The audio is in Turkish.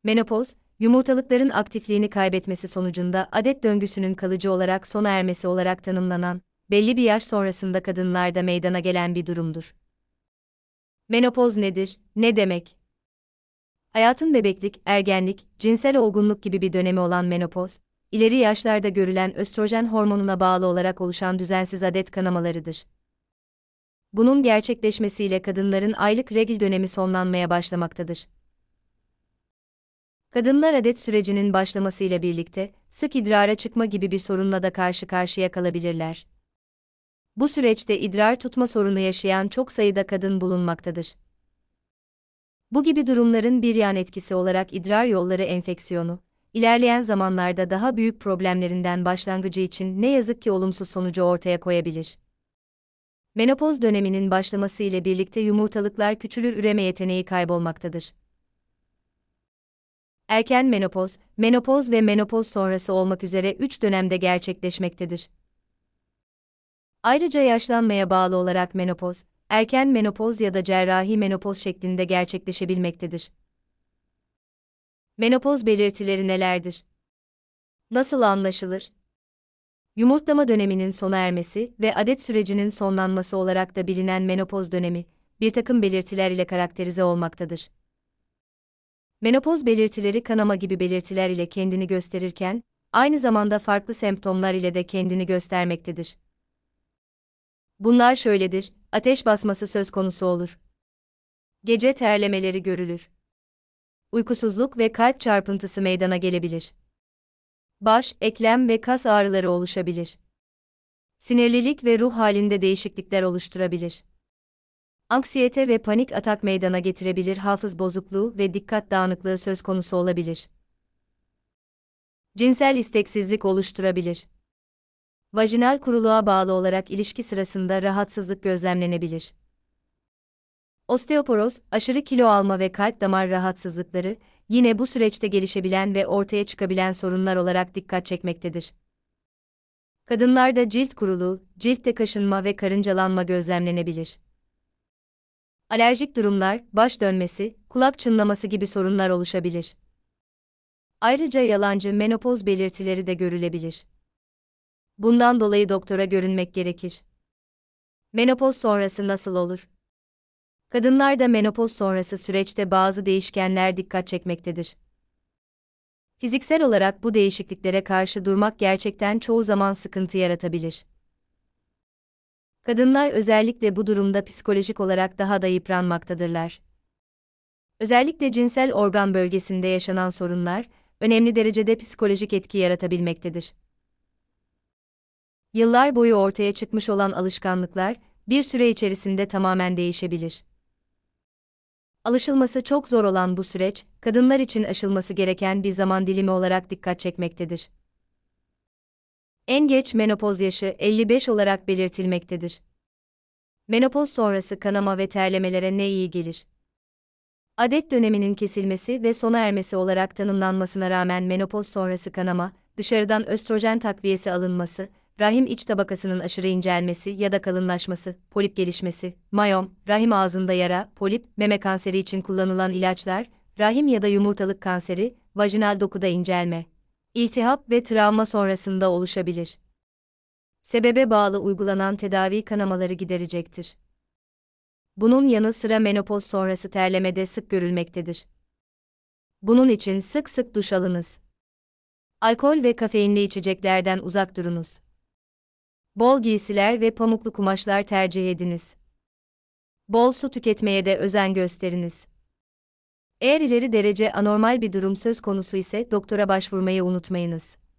Menopoz, yumurtalıkların aktifliğini kaybetmesi sonucunda adet döngüsünün kalıcı olarak sona ermesi olarak tanımlanan, belli bir yaş sonrasında kadınlarda meydana gelen bir durumdur. Menopoz nedir, ne demek? Hayatın bebeklik, ergenlik, cinsel olgunluk gibi bir dönemi olan menopoz, ileri yaşlarda görülen östrojen hormonuna bağlı olarak oluşan düzensiz adet kanamalarıdır. Bunun gerçekleşmesiyle kadınların aylık regl dönemi sonlanmaya başlamaktadır. Kadınlar adet sürecinin başlamasıyla birlikte, sık idrara çıkma gibi bir sorunla da karşı karşıya kalabilirler. Bu süreçte idrar tutma sorunu yaşayan çok sayıda kadın bulunmaktadır. Bu gibi durumların bir yan etkisi olarak idrar yolları enfeksiyonu, ilerleyen zamanlarda daha büyük problemlerinden başlangıcı için ne yazık ki olumsuz sonucu ortaya koyabilir. Menopoz döneminin başlaması ile birlikte yumurtalıklar küçülür, üreme yeteneği kaybolmaktadır. Erken menopoz, menopoz ve menopoz sonrası olmak üzere 3 dönemde gerçekleşmektedir. Ayrıca yaşlanmaya bağlı olarak menopoz, erken menopoz ya da cerrahi menopoz şeklinde gerçekleşebilmektedir. Menopoz belirtileri nelerdir? Nasıl anlaşılır? Yumurtlama döneminin sona ermesi ve adet sürecinin sonlanması olarak da bilinen menopoz dönemi, bir takım belirtiler ile karakterize olmaktadır. Menopoz belirtileri kanama gibi belirtiler ile kendini gösterirken, aynı zamanda farklı semptomlar ile de kendini göstermektedir. Bunlar şöyledir: ateş basması söz konusu olur. Gece terlemeleri görülür. Uykusuzluk ve kalp çarpıntısı meydana gelebilir. Baş, eklem ve kas ağrıları oluşabilir. Sinirlilik ve ruh halinde değişiklikler oluşturabilir. Anksiyete ve panik atak meydana getirebilir, hafız bozukluğu ve dikkat dağınıklığı söz konusu olabilir. Cinsel isteksizlik oluşturabilir. Vajinal kuruluğa bağlı olarak ilişki sırasında rahatsızlık gözlemlenebilir. Osteoporoz, aşırı kilo alma ve kalp damar rahatsızlıkları, yine bu süreçte gelişebilen ve ortaya çıkabilen sorunlar olarak dikkat çekmektedir. Kadınlarda cilt kuruluğu, ciltte kaşınma ve karıncalanma gözlemlenebilir. Alerjik durumlar, baş dönmesi, kulak çınlaması gibi sorunlar oluşabilir. Ayrıca yalancı menopoz belirtileri de görülebilir. Bundan dolayı doktora görünmek gerekir. Menopoz sonrası nasıl olur? Kadınlarda menopoz sonrası süreçte bazı değişkenler dikkat çekmektedir. Fiziksel olarak bu değişikliklere karşı durmak gerçekten çoğu zaman sıkıntı yaratabilir. Kadınlar özellikle bu durumda psikolojik olarak daha da yıpranmaktadırlar. Özellikle cinsel organ bölgesinde yaşanan sorunlar, önemli derecede psikolojik etki yaratabilmektedir. Yıllar boyu ortaya çıkmış olan alışkanlıklar, bir süre içerisinde tamamen değişebilir. Alışılması çok zor olan bu süreç, kadınlar için aşılması gereken bir zaman dilimi olarak dikkat çekmektedir. En geç menopoz yaşı 55 olarak belirtilmektedir. Menopoz sonrası kanama ve terlemelere ne iyi gelir? Adet döneminin kesilmesi ve sona ermesi olarak tanımlanmasına rağmen menopoz sonrası kanama, dışarıdan östrojen takviyesi alınması, rahim iç tabakasının aşırı incelmesi ya da kalınlaşması, polip gelişmesi, mayom, rahim ağzında yara, polip, meme kanseri için kullanılan ilaçlar, rahim ya da yumurtalık kanseri, vajinal dokuda incelme, iltihap ve travma sonrasında oluşabilir. Sebebe bağlı uygulanan tedavi kanamaları giderecektir. Bunun yanı sıra menopoz sonrası terleme de sık görülmektedir. Bunun için sık sık duş alınız. Alkol ve kafeinli içeceklerden uzak durunuz. Bol giysiler ve pamuklu kumaşlar tercih ediniz. Bol su tüketmeye de özen gösteriniz. Eğer ileri derece anormal bir durum söz konusu ise doktora başvurmayı unutmayınız.